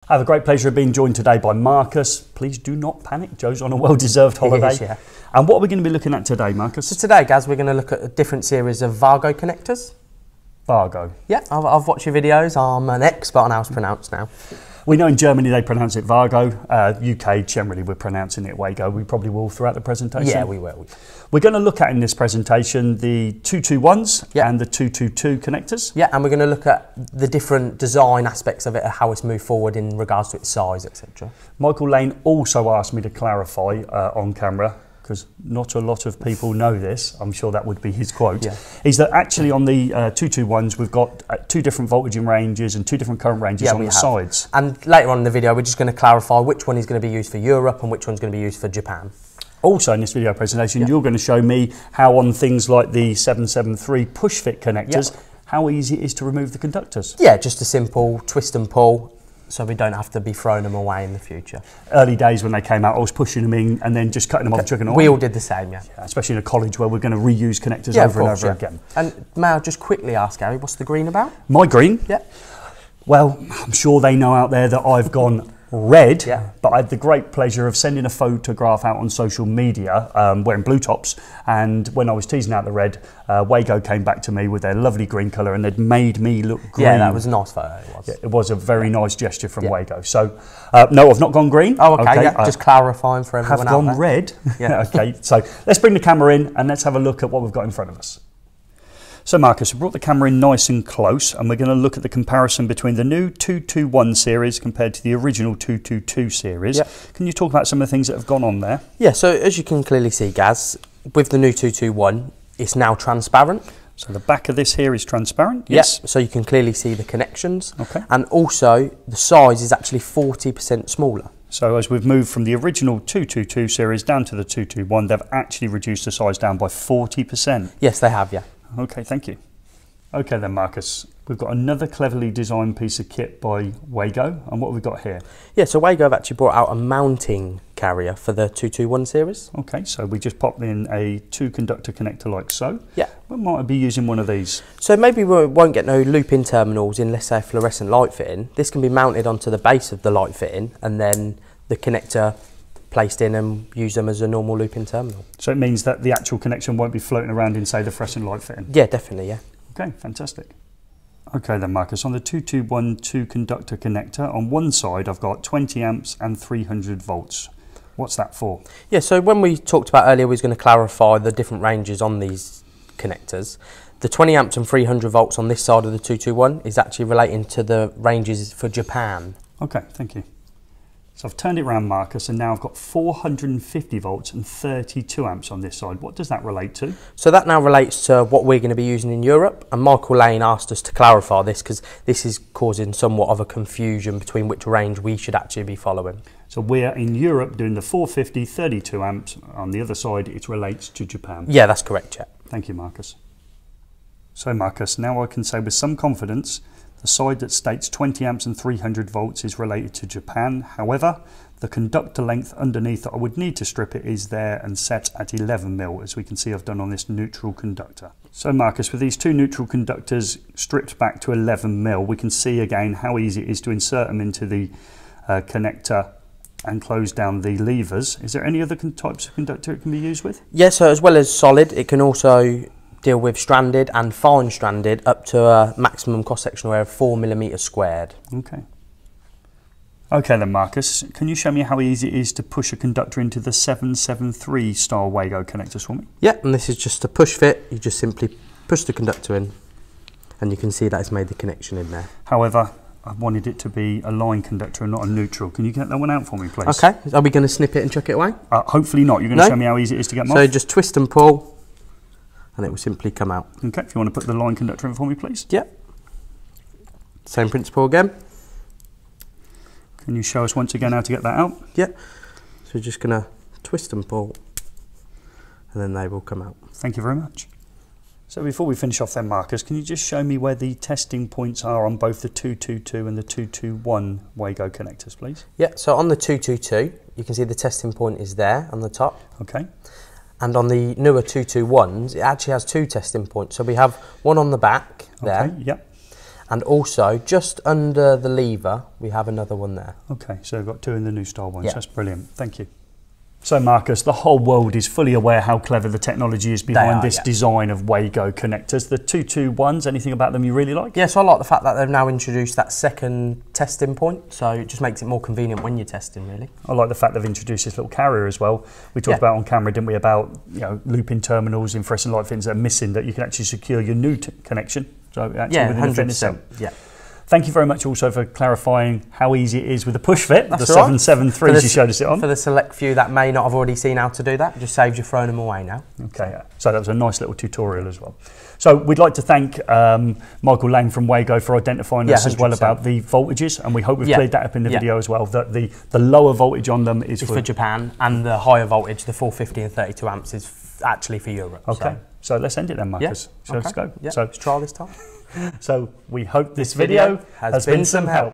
I have a great pleasure of being joined today by Marcus. Please do not panic, Joe's on a well-deserved holiday. He is, yeah. And what are we going to be looking at today, Marcus? So today, Gaz, we're going to look at a different series of Wago connectors. Wago. Yeah, I've watched your videos. I'm an expert on how it's pronounced now. We know in Germany they pronounce it Wago. UK generally we're pronouncing it Wago. We probably will throughout the presentation. Yeah, we will. We're going to look at in this presentation the 221s and the 222 connectors. Yeah, and we're going to look at the different design aspects of it, how it's moved forward in regards to its size, etc. Michael Lane also asked me to clarify on camera, because not a lot of people know this, I'm sure that would be his quote, is that actually on the 221s we've got two different voltage ranges and two different current ranges on the sides. And later on in the video we're just going to clarify which one is going to be used for Europe and which one's going to be used for Japan. Also in this video presentation you're going to show me how on things like the 773 push-fit connectors, how easy it is to remove the conductors. Yeah, just a simple twist and pull, so we don't have to be throwing them away in the future. Early days when they came out, I was pushing them in and then just cutting them off, chucking them away. We all did the same, yeah. Especially in a college where we're going to reuse connectors over and over again. And may I just quickly ask, Gary, what's the green about? My green? Yeah. Well, I'm sure they know out there that I've gone red, but I had the great pleasure of sending a photograph out on social media wearing blue tops, and when I was teasing out the red, Wago came back to me with their lovely green colour and they'd made me look green. Yeah, that was a nice photo, it was. Yeah, it was a very nice gesture from Wago. So, no, I've not gone green. Oh, okay, just clarifying for everyone out there. Have gone red. Yeah. Okay, so let's bring the camera in and let's have a look at what we've got in front of us. So Marcus, we brought the camera in nice and close and we're going to look at the comparison between the new 221 series compared to the original 222 series. Yep. Can you talk about some of the things that have gone on there? Yeah, so as you can clearly see, Gaz, with the new 221, it's now transparent. So the back of this here is transparent, yes. So you can clearly see the connections. Okay. And also, the size is actually 40% smaller. So as we've moved from the original 222 series down to the 221, they've actually reduced the size down by 40%. Yes, they have, yeah. Okay, thank you. Okay then, Marcus, we've got another cleverly designed piece of kit by Wago, and what have we got here? Yeah, so Wago have actually brought out a mounting carrier for the 221 series. Okay, so we just popped in a 2-conductor connector like so. Yeah. We might be using one of these. So maybe we won't get no loop-in terminals in, let's say, a fluorescent light fitting. This can be mounted onto the base of the light fitting, and then the connector placed in and use them as a normal loop-in terminal. So it means that the actual connection won't be floating around in, say, the fluorescent light fitting? Yeah, definitely, yeah. Okay, fantastic. Okay then, Marcus, on the 221 2-conductor connector, on one side I've got 20 amps and 300 volts. What's that for? Yeah, so when we talked about earlier, we was going to clarify the different ranges on these connectors. The 20 amps and 300 volts on this side of the 221 is actually relating to the ranges for Japan. Okay, thank you. So I've turned it around, Marcus, and now I've got 450 volts and 32 amps on this side. What does that relate to? So that now relates to what we're going to be using in Europe, and Michael Lane asked us to clarify this because this is causing somewhat of a confusion between which range we should actually be following. So we're in Europe doing the 450, 32 amps. On the other side, it relates to Japan. Yeah, that's correct, yeah. Thank you, Marcus. So Marcus, now I can say with some confidence the side that states 20 amps and 300 volts is related to Japan. However, the conductor length underneath that I would need to strip it is there and set at 11 mil, as we can see I've done on this neutral conductor. So Marcus, with these two neutral conductors stripped back to 11 mil, we can see again how easy it is to insert them into the connector and close down the levers. Is there any other types of conductor it can be used with? Yeah, so as well as solid, it can also deal with stranded and fine stranded up to a maximum cross-sectional area of 4mm squared. Okay. Okay then, Marcus, can you show me how easy it is to push a conductor into the 773 style Wago connectors for me? Yeah, and this is just a push fit. You just simply push the conductor in and you can see that it's made the connection in there. However, I wanted it to be a line conductor and not a neutral. Can you get that one out for me, please? Okay, are we going to snip it and chuck it away? Hopefully not. You're going to show me how easy it is to get them off? So just twist and pull and it will simply come out. Okay, if you want to put the line conductor in for me, please. Yeah. Same principle again. Can you show us once again how to get that out? Yeah. So we're just going to twist and pull and then they will come out. Thank you very much. So before we finish off then, Marcus, can you just show me where the testing points are on both the 222 and the 221 Wago connectors, please? Yeah, so on the 222, you can see the testing point is there on the top. Okay. And on the newer 221s, it actually has two testing points. So we have one on the back there. Okay, yep. And also, just under the lever, we have another one there. Okay, so we've got two in the new style ones. Yeah. That's brilliant. Thank you. So Marcus, the whole world is fully aware how clever the technology is behind this design of Wago connectors. The 221s, anything about them you really like? Yes, I like the fact that they've now introduced that second testing point, so it just makes it more convenient when you're testing, really. I like the fact they've introduced this little carrier as well. We talked about on camera, didn't we, about looping terminals in fluorescent light fittings that are missing, that you can actually secure your new connection. So actually within the fitting cell. Yeah. Thank you very much also for clarifying how easy it is with the push fit, That's the 773s you showed us it on. For the select few that may not have already seen how to do that, it just saves you throwing them away now. Okay, so that was a nice little tutorial as well. So we'd like to thank Michael Lang from Wago for identifying us as well about the voltages, and we hope we've cleared that up in the video as well, that the lower voltage on them is for Japan, and the higher voltage, the 450 and 32 amps, is actually for Europe. Okay, so let's end it then, Marcus. So let's go. So let's try this time. So we hope this video has been some help.